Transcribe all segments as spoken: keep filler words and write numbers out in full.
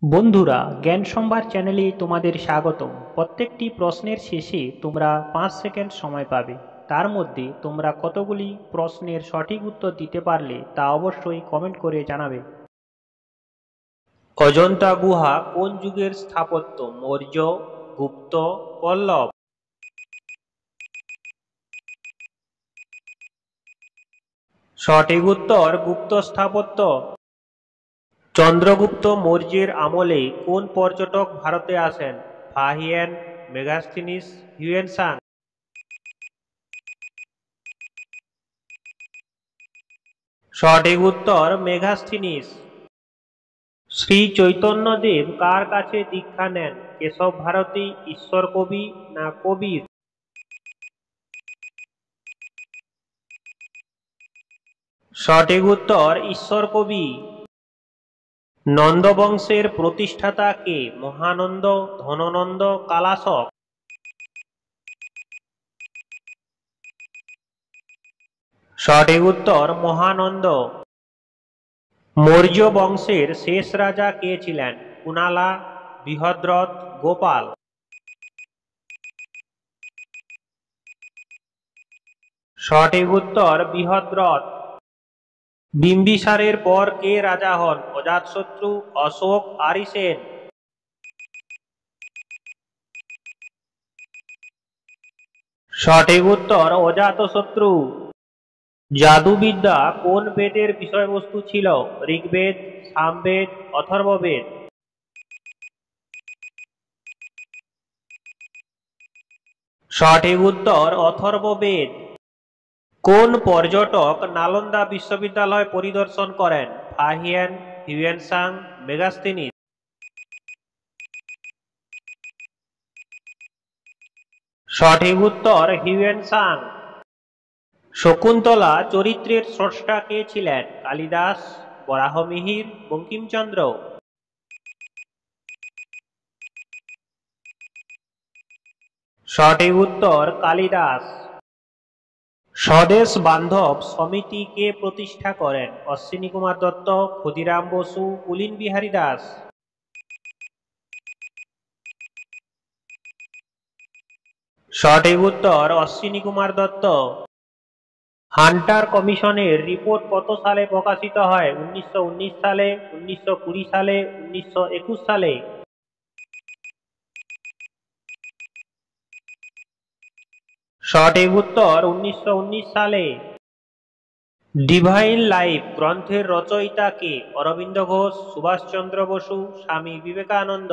বন্ধুরা, জ্ঞান সম্ভার চ্যানেলে তোমাদের স্বাগতম। প্রত্যেকটি প্রশ্নের শেষে তোমরা পাঁচ সেকেন্ড সময় পাবে। তার মধ্যে তোমরা কতগুলি প্রশ্নের সঠিক উত্তর দিতে পারলে তা অবশ্যই কমেন্ট করে জানাবে। অজন্তা গুহা কোন যুগের স্থাপত্য? মৌর্য, গুপ্ত, পল্লব? সঠিক উত্তর গুপ্ত স্থাপত্য। চন্দ্রগুপ্ত মৌর্যের আমলে কোন পর্যটক ভারতে আসেন? Fahien, Megasthenes, Hiuen Tsang? সঠিক উত্তর মেগাস্তিনিস। শ্রী চৈতন্যদেব কার কাছে দীক্ষা নেন? কেশব ভারতী, ঈশ্বর কবি না কবির? সঠিক উত্তর ঈশ্বর কবি। নন্দবংশের প্রতিষ্ঠাতা কে? মহানন্দ, ধননন্দ, কালাশক? সঠিক উত্তর মহানন্দ। মৌর্য বংশের শেষ রাজা কে ছিলেন? কুনালা, বৃহদ্রথ, গোপাল? সঠিক উত্তর বৃহদ্রথ। বিম্বিসারের পর কে রাজা হন? অজাতশত্রু, অশোক, আরিসেন? সঠিক উত্তর অজাতশত্রু। জাদুবিদ্যা কোন বেদের বিষয়বস্তু ছিল? ঋগ্বেদ, সামবেদ, অথর্ববেদ? সঠিক উত্তর অথর্ববেদ। কোন পর্যটক নালন্দা বিশ্ববিদ্যালয় পরিদর্শন করেন? Fahien, Hiuen Tsang, Megasthenes? সঠিক উত্তর হিউয়েন সাং। শকুন্তলা চরিত্রের স্রষ্টা কে ছিলেন? কালিদাস, বরাহমিহির, বঙ্কিমচন্দ্র? সঠিক উত্তর কালিদাস। স্বদেশ বান্ধব সমিতি কে প্রতিষ্ঠা করেন? অশ্বিনী কুমার দত্ত, ক্ষুদিরাম বসু, পুলিন বিহারী দাস? সঠিক উত্তর অশ্বিনী কুমার দত্ত। হান্টার কমিশনের রিপোর্ট কত সালে প্রকাশিত হয়? উনিশশো উনিশ সালে, উনিশশো কুড়ি সালে, উনিশশো একুশ সালে? সঠিক উত্তর উনিশশো উনিশ সালে। ডিভাইন লাইফ গ্রন্থের রচয়িতা কে? অরবিন্দ ঘোষ, সুভাষচন্দ্র বসু, স্বামী বিবেকানন্দ?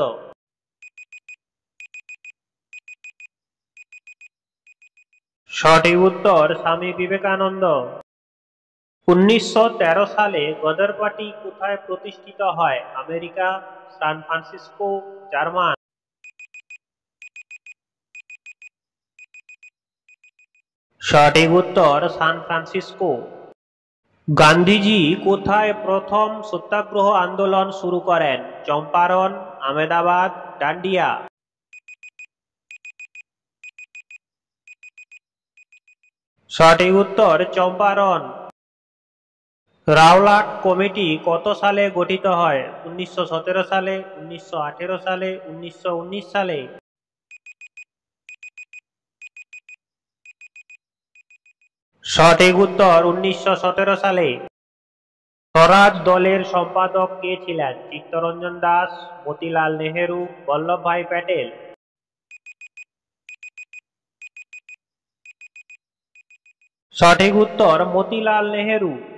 সঠিক উত্তর স্বামী বিবেকানন্দ। উনিশশো তেরো সালে গদর পার্টি কোথায় প্রতিষ্ঠিত হয়? America, San Francisco, German? সঠিক উত্তর সান ফ্রান্সিসকো। গান্ধীজি কোথায় প্রথম সত্যাগ্রহ আন্দোলন শুরু করেন? চম্পারণ, আহমেদাবাদ, ডান্ডিয়া? সঠিক উত্তর চম্পারণ। রাওলাট কমিটি কত সালে গঠিত হয়? উনিশশো সতেরো সালে, উনিশশো আঠেরো সালে, উনিশশো উনিশ সালে? সঠিক উত্তর উনিশশো সতেরো সালে। স্বরাজ দলের সম্পাদক কে ছিলেন? চিত্তরঞ্জন দাস, মতিলাল নেহেরু, বল্লভভাই প্যাটেল? সঠিক উত্তর মতিলাল নেহেরু।